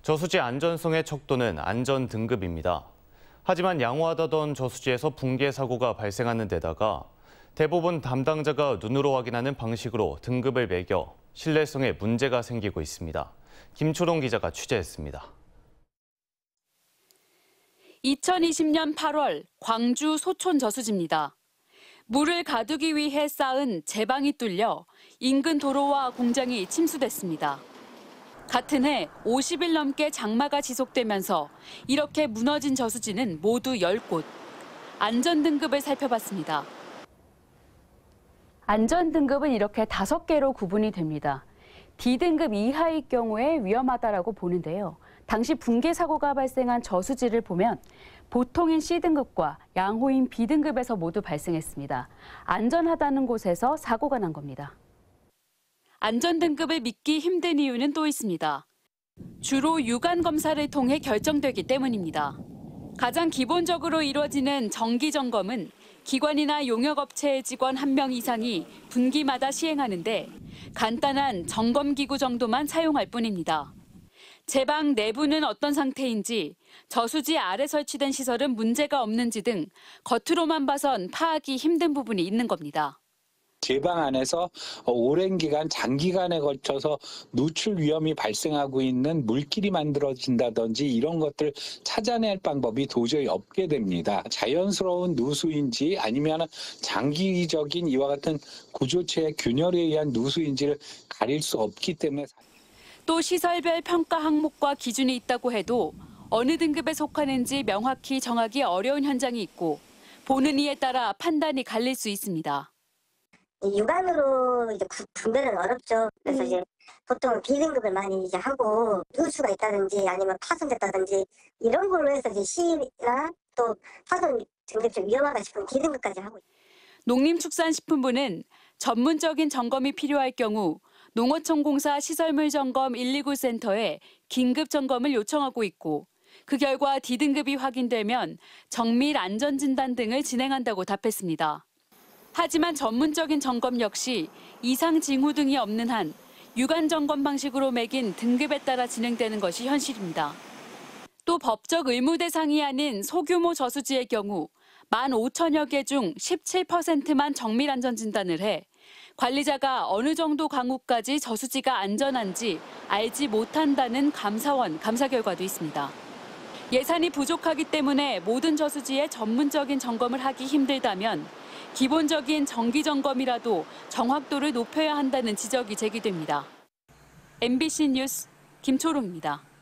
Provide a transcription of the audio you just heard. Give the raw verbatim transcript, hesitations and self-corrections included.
저수지 안전성의 척도는 안전 등급입니다. 하지만 양호하다던 저수지에서 붕괴 사고가 발생하는 데다가 대부분 담당자가 눈으로 확인하는 방식으로 등급을 매겨 신뢰성에 문제가 생기고 있습니다. 김초롱 기자가 취재했습니다. 이천이십 년 팔월 광주 소촌 저수지입니다. 물을 가두기 위해 쌓은 제방이 뚫려 인근 도로와 공장이 침수됐습니다. 같은 해 오십 일 넘게 장마가 지속되면서 이렇게 무너진 저수지는 모두 열 곳. 안전 등급을 살펴봤습니다. 안전 등급은 이렇게 다섯 개로 구분이 됩니다. D등급 이하일 경우에 위험하다라고 보는데요. 당시 붕괴 사고가 발생한 저수지를 보면 보통인 C등급과 양호인 B등급에서 모두 발생했습니다. 안전하다는 곳에서 사고가 난 겁니다. 안전 등급을 믿기 힘든 이유는 또 있습니다. 주로 유관 검사를 통해 결정되기 때문입니다. 가장 기본적으로 이루어지는 정기 점검은 기관이나 용역업체의 직원 한 명 이상이 분기마다 시행하는데 간단한 점검기구 정도만 사용할 뿐입니다. 제방 내부는 어떤 상태인지, 저수지 아래 설치된 시설은 문제가 없는지 등 겉으로만 봐선 파악이 힘든 부분이 있는 겁니다. 제방 안에서 오랜 기간, 장기간에 걸쳐서 누출 위험이 발생하고 있는 물길이 만들어진다든지 이런 것들 찾아낼 방법이 도저히 없게 됩니다. 자연스러운 누수인지 아니면 장기적인 이와 같은 구조체의 균열에 의한 누수인지를 가릴 수 없기 때문에. 또 시설별 평가 항목과 기준이 있다고 해도 어느 등급에 속하는지 명확히 정하기 어려운 현장이 있고 보는 이에 따라 판단이 갈릴 수 있습니다. 육안으로 이제 분별은 어렵죠. 그래서 음. 이제 보통 B등급을 많이 이제 하고 누수가 있다든지 아니면 파손됐다든지 이런 걸로 해서 이제 C나 또 파손 등급이 좀 위험하다 싶으면 D등급까지 하고 있습니다. 농림축산식품부는 전문적인 점검이 필요할 경우 농어촌공사 시설물 점검 일이구 센터에 긴급 점검을 요청하고 있고 그 결과 D등급이 확인되면 정밀 안전진단 등을 진행한다고 답했습니다. 하지만 전문적인 점검 역시 이상 징후 등이 없는 한 유관 점검 방식으로 매긴 등급에 따라 진행되는 것이 현실입니다. 또 법적 의무 대상이 아닌 소규모 저수지의 경우 만 오천여 개 중 십칠 퍼센트만 정밀 안전 진단을 해 관리자가 어느 정도 강우까지 저수지가 안전한지 알지 못한다는 감사원 감사 결과도 있습니다. 예산이 부족하기 때문에 모든 저수지에 전문적인 점검을 하기 힘들다면 기본적인 정기 점검이라도 정확도를 높여야 한다는 지적이 제기됩니다. 엠비씨 뉴스 김초롱입니다.